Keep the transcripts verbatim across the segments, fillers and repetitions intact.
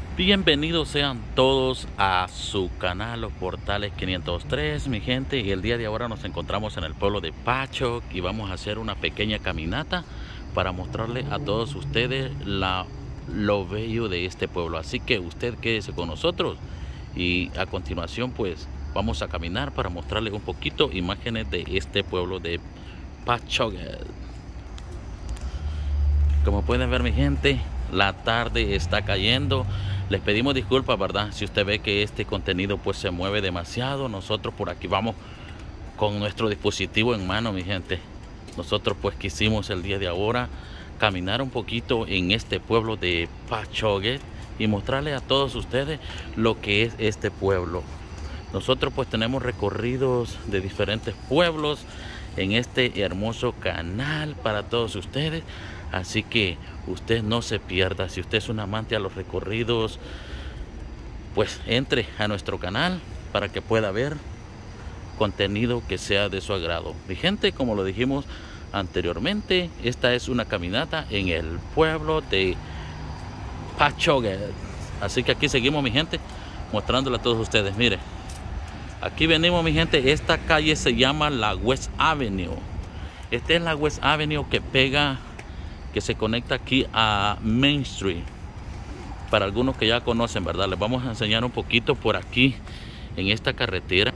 Bienvenidos sean todos a su canal Los Portales quinientos tres, mi gente. Y el día de ahora nos encontramos en el pueblo de Patchogue y vamos a hacer una pequeña caminata para mostrarle a todos ustedes la, lo bello de este pueblo. Así que usted quédese con nosotros y a continuación pues vamos a caminar para mostrarles un poquito imágenes de este pueblo de Patchogue. Como pueden ver, mi gente, la tarde está cayendo. Les pedimos disculpas, ¿verdad? Si usted ve que este contenido pues se mueve demasiado. Nosotros por aquí vamos con nuestro dispositivo en mano, mi gente. Nosotros pues quisimos el día de ahora caminar un poquito en este pueblo de Patchogue y mostrarles a todos ustedes lo que es este pueblo. Nosotros pues tenemos recorridos de diferentes pueblos en este hermoso canal para todos ustedes. Así que usted no se pierda. Si usted es un amante a los recorridos, pues entre a nuestro canal para que pueda ver contenido que sea de su agrado. Mi gente, como lo dijimos anteriormente, esta es una caminata en el pueblo de Patchogue. Así que aquí seguimos, mi gente, mostrándole a todos ustedes. Mire, aquí venimos, mi gente. Esta calle se llama la West Avenue. Esta es la West Avenue que pega, que se conecta aquí a Main Street. Para algunos que ya conocen, ¿verdad? Les vamos a enseñar un poquito por aquí en esta carretera.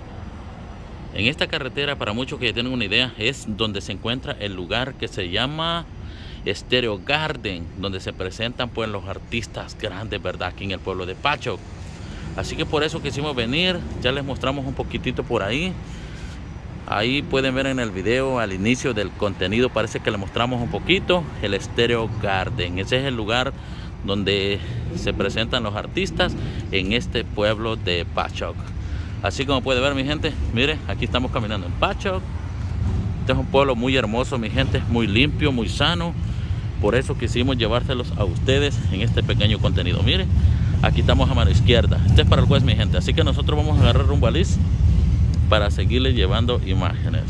En esta carretera, para muchos que ya tienen una idea, es donde se encuentra el lugar que se llama Stereo Garden, donde se presentan pues los artistas grandes, ¿verdad? Aquí en el pueblo de Patchogue. Así que por eso quisimos venir. Ya les mostramos un poquitito por ahí. Ahí pueden ver en el video al inicio del contenido, parece que le mostramos un poquito el Stereo Garden. Ese es el lugar donde se presentan los artistas en este pueblo de Patchogue. Así como puede ver, mi gente, mire, aquí estamos caminando en Patchogue. Este es un pueblo muy hermoso, mi gente, muy limpio, muy sano. Por eso quisimos llevárselos a ustedes en este pequeño contenido. Mire, aquí estamos a mano izquierda. Este es para el juez, mi gente. Así que nosotros vamos a agarrar un baliz para seguirles llevando imágenes.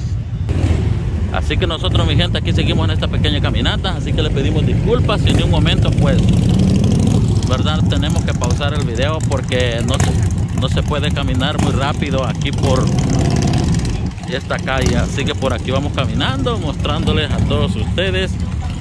Así que nosotros, mi gente, aquí seguimos en esta pequeña caminata. Así que le pedimos disculpas si en un momento pues, verdad, tenemos que pausar el video porque no se, no se puede caminar muy rápido aquí por esta calle. Así que por aquí vamos caminando, mostrándoles a todos ustedes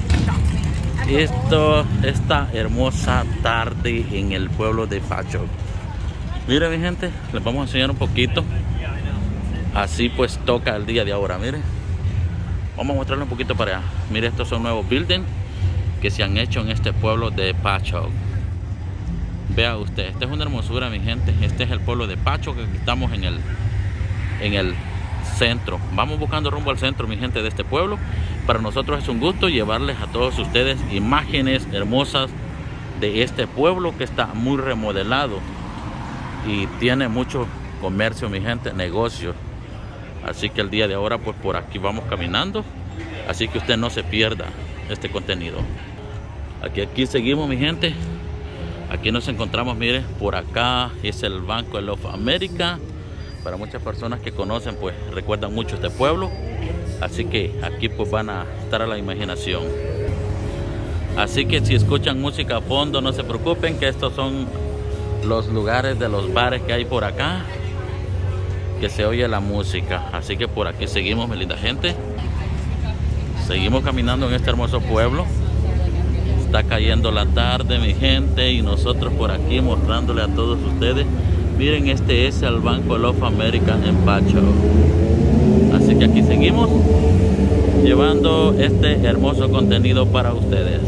esto, esta hermosa tarde en el pueblo de Patchogue. Miren, mi gente, les vamos a enseñar un poquito. Así pues toca el día de ahora. Miren, vamos a mostrarle un poquito para allá. Mire, estos son nuevos buildings que se han hecho en este pueblo de Patchogue. Vea usted, esta es una hermosura, mi gente. Este es el pueblo de Patchogue. Aquí estamos en el en el centro. Vamos buscando rumbo al centro, mi gente, de este pueblo. Para nosotros es un gusto llevarles a todos ustedes imágenes hermosas de este pueblo que está muy remodelado y tiene mucho comercio, mi gente, negocio. Así que el día de ahora pues por aquí vamos caminando, así que usted no se pierda este contenido. Aquí, aquí seguimos, mi gente. Aquí nos encontramos, mire, por acá es el Banco of America. Para muchas personas que conocen pues recuerdan mucho este pueblo, así que aquí pues van a estar a la imaginación. Así que si escuchan música a fondo, no se preocupen, que estos son los lugares de los bares que hay por acá, que se oye la música. Así que por aquí seguimos, mi linda gente. Seguimos caminando en este hermoso pueblo. Está cayendo la tarde, mi gente, y nosotros por aquí mostrándole a todos ustedes. Miren, este es el Banco of America en Patchogue. Así que aquí seguimos llevando este hermoso contenido para ustedes.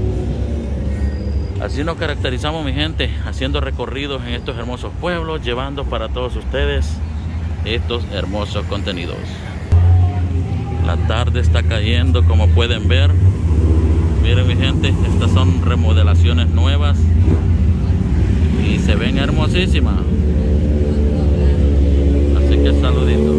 Así nos caracterizamos, mi gente, haciendo recorridos en estos hermosos pueblos, llevando para todos ustedes estos hermosos contenidos. La tarde está cayendo, como pueden ver. Miren, mi gente, estas son remodelaciones nuevas y se ven hermosísimas. Así que saludito.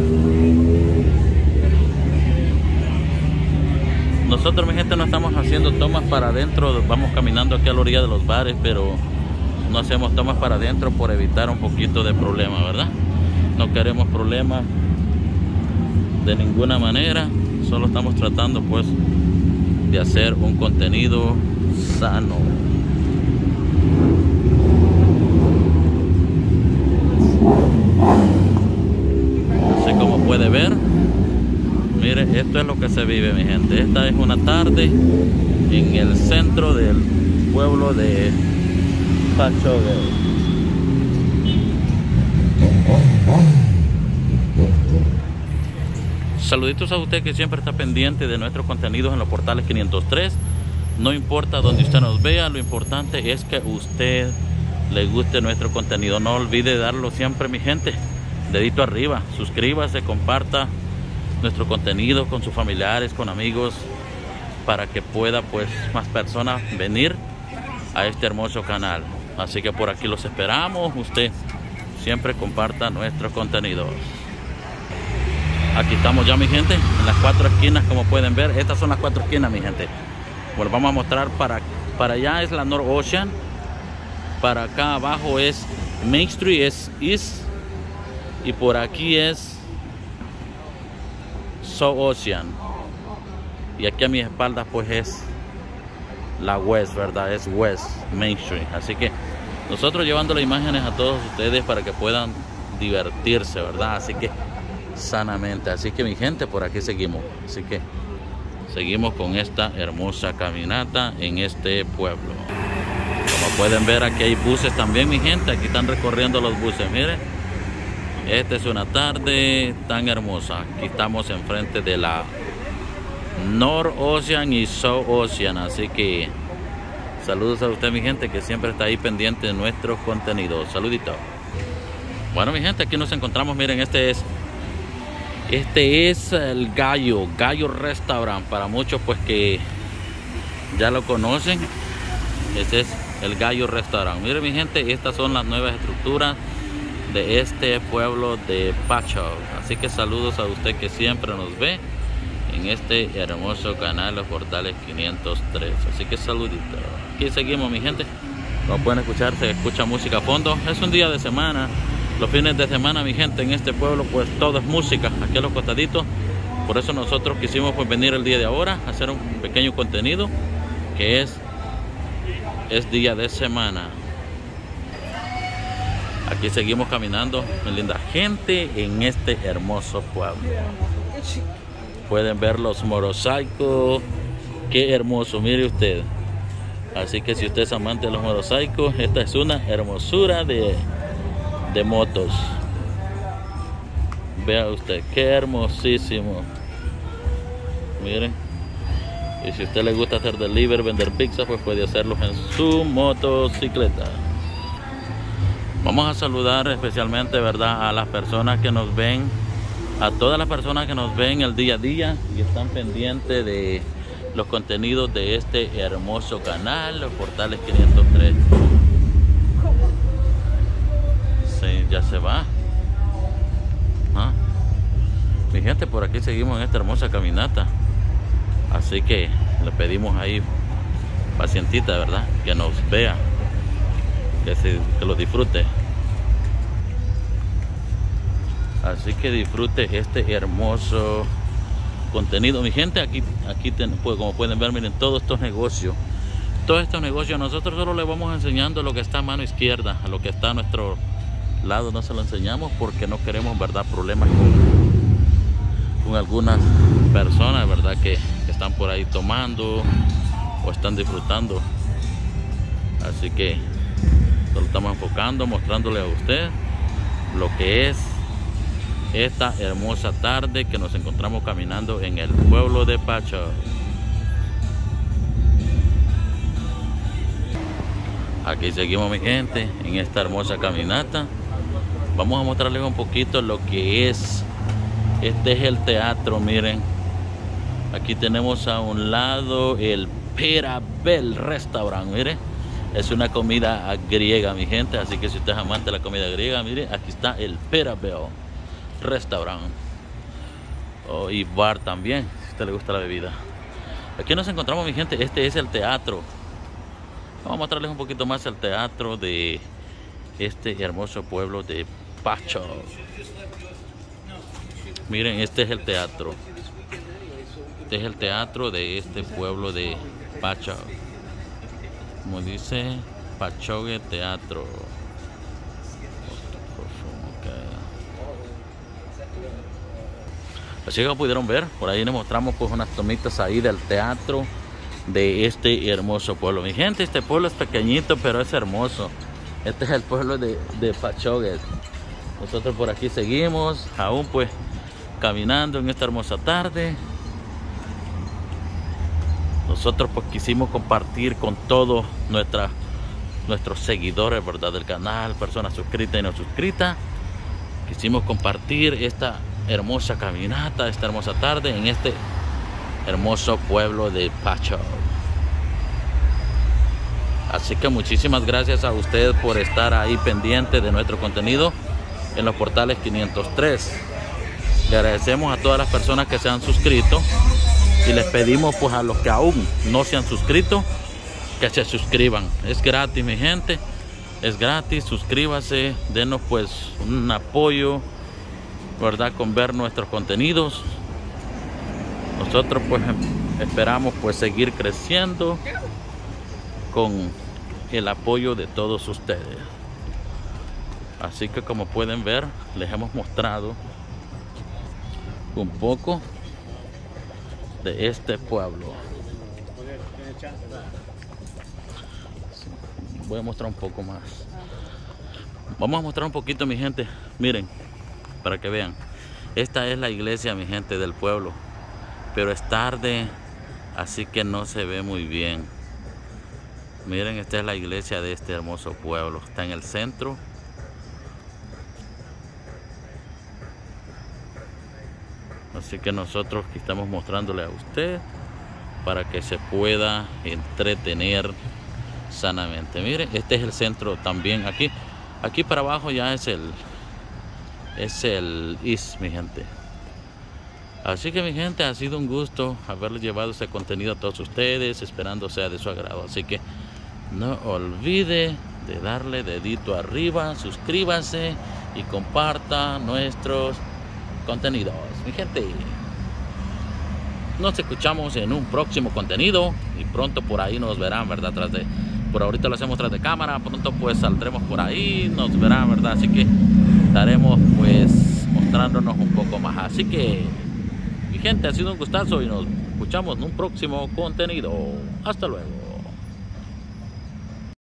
Nosotros, mi gente, no estamos haciendo tomas para adentro. Vamos caminando aquí a la orilla de los bares, pero no hacemos tomas para adentro por evitar un poquito de problema, ¿verdad? No queremos problemas de ninguna manera. Solo estamos tratando pues de hacer un contenido sano. esto es lo que se vive, mi gente. Esta es una tarde en el centro del pueblo de Pachogue. Saluditos a usted que siempre está pendiente de nuestros contenidos en los portales quinientos tres. No importa donde usted nos vea, lo importante es que usted le guste nuestro contenido. No olvide darlo siempre, mi gente. Dedito arriba, suscríbase, comparta nuestro contenido con sus familiares, con amigos, para que pueda pues más personas venir a este hermoso canal. Así que por aquí los esperamos. Usted siempre comparta nuestros contenidos. Aquí estamos ya, mi gente, en las cuatro esquinas, como pueden ver. Estas son las cuatro esquinas, mi gente. Bueno, vamos a mostrar para, para allá es la North Ocean. Para acá abajo es Main Street, es East. Y por aquí es South Ocean. Y aquí a mi espalda pues es la West, ¿verdad? Es West Main Street. Así que nosotros llevándole imágenes a todos ustedes para que puedan divertirse, ¿verdad? Así que sanamente. Así que mi gente, por aquí seguimos. Así que seguimos con esta hermosa caminata en este pueblo. Como pueden ver, aquí hay buses también, mi gente. Aquí están recorriendo los buses, miren. Esta es una tarde tan hermosa. Aquí estamos enfrente de la North Ocean y South Ocean. Así que saludos a usted, mi gente, que siempre está ahí pendiente de nuestros contenidos. Saluditos. Bueno, mi gente, aquí nos encontramos. Miren, este es Este es el Gallo, Gallo Restaurant. Para muchos pues que ya lo conocen. Este es el Gallo Restaurant. Miren, mi gente, estas son las nuevas estructuras de este pueblo de Pachogue. Así que saludos a usted que siempre nos ve en este hermoso canal, los portales quinientos tres. Así que saluditos. Aquí seguimos, mi gente. Como pueden escuchar, se escucha música a fondo. Es un día de semana. Los fines de semana, mi gente, en este pueblo pues todo es música, aquí a los costaditos. Por eso nosotros quisimos pues venir el día de ahora a hacer un pequeño contenido que es es día de semana. Aquí seguimos caminando, mi linda gente, en este hermoso pueblo. Pueden ver los motorcycles, qué hermoso, mire usted. Así que si usted es amante de los motorcycles, esta es una hermosura de de motos. Vea usted, qué hermosísimo. Miren. Y si a usted le gusta hacer delivery, vender pizza, pues puede hacerlo en su motocicleta. Vamos a saludar especialmente, ¿verdad?, a las personas que nos ven, a todas las personas que nos ven el día a día y están pendientes de los contenidos de este hermoso canal, los portales quinientos tres. Sí, ya se va. ¿Ah? Mi gente, por aquí seguimos en esta hermosa caminata. Así que le pedimos ahí pacientita, ¿verdad?, que nos vea, que, se, que lo disfrute. Así que disfrute este hermoso contenido, mi gente. Aquí, aquí ten, pues, como pueden ver, miren, todos estos negocios. Todos estos negocios, nosotros solo les vamos enseñando lo que está a mano izquierda, a lo que está a nuestro lado no se lo enseñamos porque no queremos, verdad, problemas con, con algunas personas, verdad, que, que están por ahí tomando o están disfrutando. Así que solo estamos enfocando, mostrándole a usted lo que es esta hermosa tarde que nos encontramos caminando en el pueblo de Pachogue. Aquí seguimos, mi gente, en esta hermosa caminata. Vamos a mostrarles un poquito lo que es. Este es el teatro, miren. Aquí tenemos a un lado el Perabel Restaurant, miren. Es una comida griega, mi gente. Así que si usted es amante de la comida griega, mire, aquí está el Perabel Restaurant. Oh, y bar también, si a usted le gusta la bebida. Aquí nos encontramos, mi gente. Este es el teatro. Vamos a mostrarles un poquito más el teatro de este hermoso pueblo de Pachogue. Miren, este es el teatro. Este es el teatro de este pueblo de Pachogue. Como dice, Pachogue Teatro. Así que como pudieron ver, por ahí les mostramos pues unas tomitas ahí del teatro de este hermoso pueblo. Mi gente, este pueblo es pequeñito, pero es hermoso. Este es el pueblo de, de Pachogues. Nosotros por aquí seguimos, aún pues caminando en esta hermosa tarde. Nosotros pues quisimos compartir con todos nuestra, nuestros seguidores, ¿verdad?, del canal, personas suscritas y no suscritas. Quisimos compartir esta hermosa caminata, esta hermosa tarde en este hermoso pueblo de Pacho. Así que muchísimas gracias a ustedes por estar ahí pendientes de nuestro contenido en los portales quinientos tres. Le agradecemos a todas las personas que se han suscrito y les pedimos pues a los que aún no se han suscrito que se suscriban. Es gratis, mi gente, es gratis. Suscríbase, denos pues un apoyo, ¿verdad?, con ver nuestros contenidos. Nosotros pues esperamos pues seguir creciendo con el apoyo de todos ustedes. Así que como pueden ver, les hemos mostrado un poco de este pueblo. Voy a mostrar un poco más. Vamos a mostrar un poquito, mi gente. Miren, para que vean. Esta es la iglesia, mi gente, del pueblo. Pero es tarde, así que no se ve muy bien. Miren, esta es la iglesia de este hermoso pueblo. Está en el centro. Así que nosotros aquí estamos mostrándole a usted para que se pueda entretener sanamente. Miren, este es el centro también. Aquí, aquí para abajo ya es el es el is, mi gente. Así que, mi gente, ha sido un gusto haberles llevado este contenido a todos ustedes, esperando sea de su agrado. Así que no olvide de darle dedito arriba, suscríbase y comparta nuestros contenidos. Mi gente, nos escuchamos en un próximo contenido y pronto por ahí nos verán, ¿verdad? Tras de, por ahorita lo hacemos tras de cámara, pronto pues saldremos por ahí, nos verán, ¿verdad? Así que estaremos pues mostrándonos un poco más. Así que, mi gente, ha sido un gustazo y nos escuchamos en un próximo contenido. Hasta luego.